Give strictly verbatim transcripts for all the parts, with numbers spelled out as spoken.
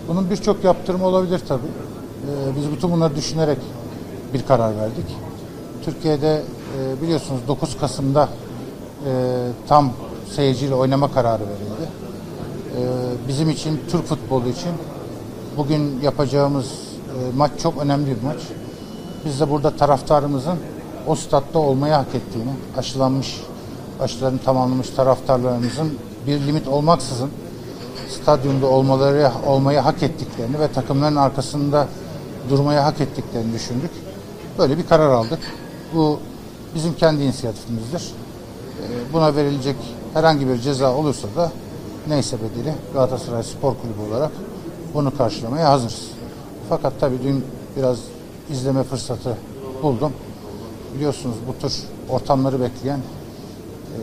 Bunun birçok yaptırımı olabilir tabii. Ee, biz bütün bunları düşünerek bir karar verdik. Türkiye'de e, biliyorsunuz dokuz Kasım'da e, tam seyirciyle oynama kararı verildi. E, bizim için, Türk futbolu için bugün yapacağımız e, maç çok önemli bir maç. Biz de burada taraftarımızın o statta olmayı hak ettiğini, aşılanmış, aşılarını tamamlamış taraftarlarımızın bir limit olmaksızın stadyumda olmaları olmayı hak ettiklerini ve takımların arkasında durmayı hak ettiklerini düşündük. Böyle bir karar aldık. Bu bizim kendi inisiyatifimizdir. Buna verilecek herhangi bir ceza olursa da neyse bedeli Galatasaray Spor Kulübü olarak bunu karşılamaya hazırız. Fakat tabii dün biraz izleme fırsatı buldum. Biliyorsunuz bu tür ortamları bekleyen e,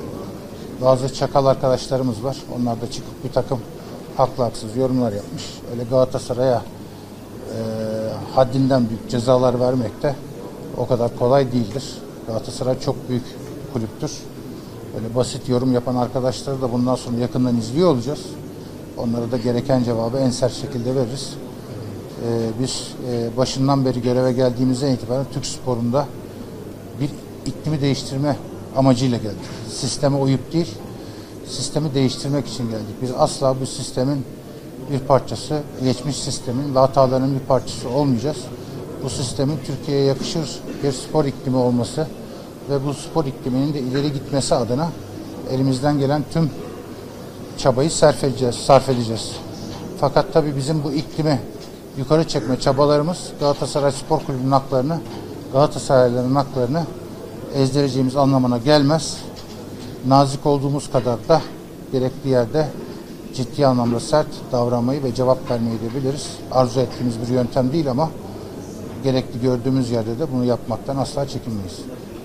bazı çakal arkadaşlarımız var. Onlar da çıkıp bir takım haklı haksız yorumlar yapmış. Öyle Galatasaray'a e, haddinden büyük cezalar vermek de o kadar kolay değildir. Galatasaray çok büyük kulüptür. Böyle basit yorum yapan arkadaşları da bundan sonra yakından izliyor olacağız. Onlara da gereken cevabı en sert şekilde veririz. Ee, biz e, başından beri göreve geldiğimizden itibaren Türk sporunda bir iklimi değiştirme amacıyla geldik. Sisteme uyup değil, sistemi değiştirmek için geldik. Biz asla bu sistemin bir parçası, geçmiş sistemin ve hatalarının bir parçası olmayacağız. Bu sistemin Türkiye'ye yakışır bir spor iklimi olması ve bu spor ikliminin de ileri gitmesi adına elimizden gelen tüm çabayı sarf edeceğiz. Sarf edeceğiz. Fakat tabii bizim bu iklimi yukarı çekme çabalarımız Galatasaray Spor Kulübü'nün haklarını, Galatasaraylıların haklarını ezdireceğimiz anlamına gelmez. Nazik olduğumuz kadar da gerekli yerde ciddi anlamda sert davranmayı ve cevap vermeyi de biliriz. Arzu ettiğimiz bir yöntem değil ama gerekli gördüğümüz yerde de bunu yapmaktan asla çekinmeyiz.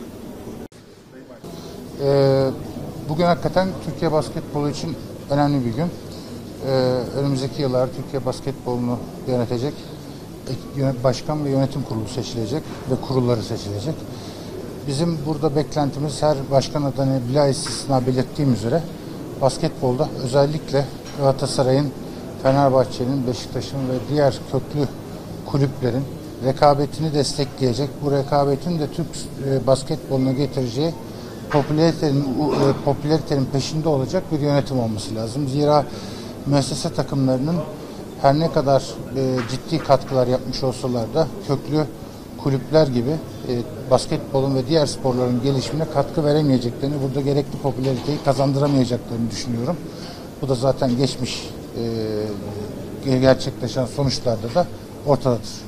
Ee, bugün hakikaten Türkiye basketbolu için önemli bir gün. Ee, önümüzdeki yıllar Türkiye basketbolunu yönetecek başkan ve yönetim kurulu seçilecek ve kurulları seçilecek. Bizim burada beklentimiz her başkan adayını bila istisna belirttiğim üzere basketbolda özellikle Galatasaray'ın, Fenerbahçe'nin, Beşiktaş'ın ve diğer köklü kulüplerin rekabetini destekleyecek, bu rekabetin de Türk e, basketboluna getireceği popülaritenin, e, popülaritenin peşinde olacak bir yönetim olması lazım. Zira müessese takımlarının her ne kadar e, ciddi katkılar yapmış olsalar da köklü kulüpler gibi e, basketbolun ve diğer sporların gelişimine katkı veremeyeceklerini, burada gerekli popülariteyi kazandıramayacaklarını düşünüyorum. Bu da zaten geçmiş e, gerçekleşen sonuçlarda da ortadadır.